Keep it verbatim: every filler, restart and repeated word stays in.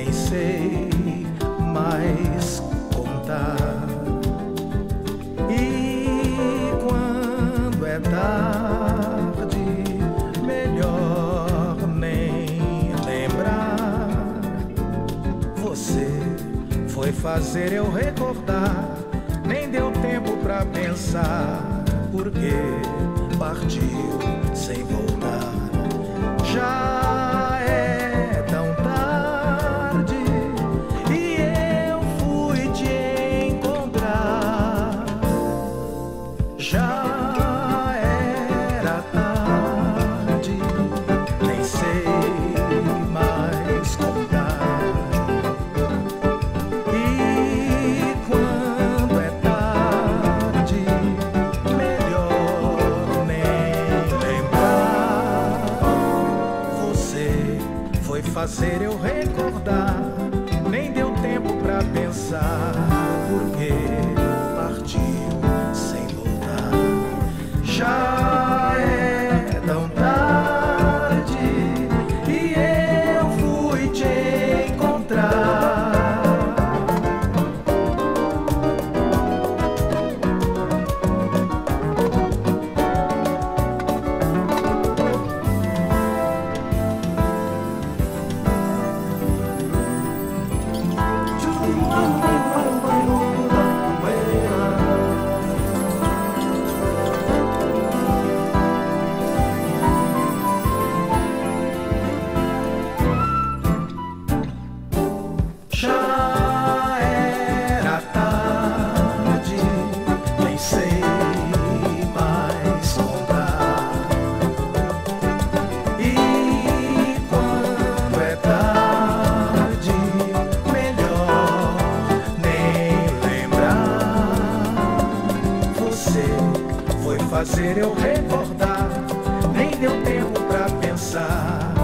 nem sei mais contar. E quando é tarde, melhor nem lembrar. Você foi fazer eu recordar, nem deu tempo pra pensar, porque partiu sem voltar. Já é tão tarde e eu fui te encontrar. Já era tarde, nem sei mais contar. E quando é tarde, melhor nem lembrar. Você foi fazer eu recordar, nem deu tempo pra pensar, porque partiu sem voltar. Já é tão tarde e eu fui te encontrar. Já era tarde, nem sei mais contar. E quando é tarde, melhor nem lembrar. Você foi fazer eu recordar, nem deu tempo pra pensar,